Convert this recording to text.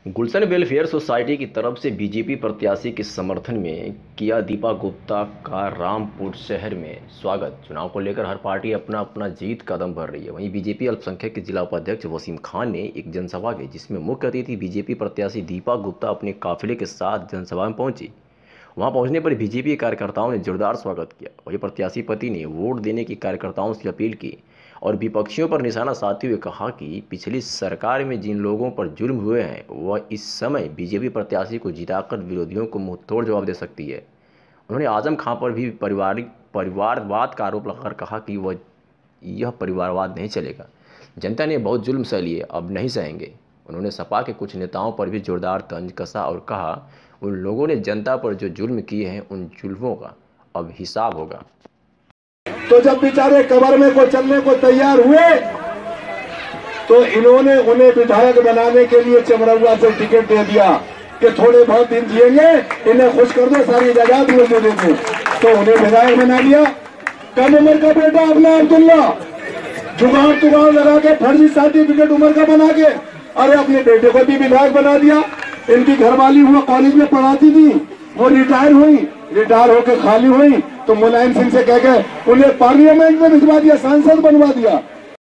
गुलशन welfare society की तरफ से बीजेपी प्रत्याशी के समर्थन में किया दीपा गुप्ता का रामपुर शहर में स्वागत। चुनाव को लेकर हर पार्टी अपना अपना जीत कदम भर रही है। वहीं बीजेपी अल्पसंख्यक के जिला उपाध्यक्ष वसीम खान ने एक जनसभा की, जिसमें मुख्य अतिथि बीजेपी प्रत्याशी दीपा गुप्ता अपने काफिले के साथ जनसभा में पहुंची। वहां पहुंचने पर बीजेपी के कार्यकर्ताओं ने जोरदार स्वागत किया। वहीं प्रत्याशी पति ने वोट देने की कार्यकर्ताओं से अपील की और विपक्षियों पर निशाना साधते हुए कहा कि पिछली सरकार में जिन लोगों पर जुल्म हुए हैं वह इस समय बीजेपी प्रत्याशी को जिताकर विरोधियों को मुंहतोड़ जवाब दे सकती है। उन्होंने आजम खां पर भी परिवारवाद का आरोप लगाकर कहा कि यह परिवारवाद नहीं चलेगा। जनता ने बहुत जुल्म सह लिए, अब नहीं सहेंगे। उन्होंने सपा के कुछ नेताओं पर भी जोरदार तंज कसा और कहा उन लोगों ने जनता पर जो जुल्म किए हैं उन जुल्मों का अब हिसाब होगा। तो जब बेचारे कब्र में को चलने को तैयार हुए तो इन्होंने उन्हें विधायक बनाने के लिए चमरौआ से टिकट दे दिया कि थोड़े बहुत दिन जिएंगे, इन्हें खुश कर दो, सारी जायदाद मुझे दे दो। तो उन्हें विधायक बना दिया। कम उम्र का बेटा अपना अब्दुल्ला जुगाड़ लगा के फर्जी सर्टिफिकेट उम्र का बना के अरे अपने बेटे को भी विधायक बना दिया। इनकी घरवाली हुआ कॉलेज में पढ़ाती थी, वो रिटायर होकर खाली हुई तो मुलायम सिंह से कह के उन्हें पार्लियामेंट में भिजवा दिया, सांसद बनवा दिया।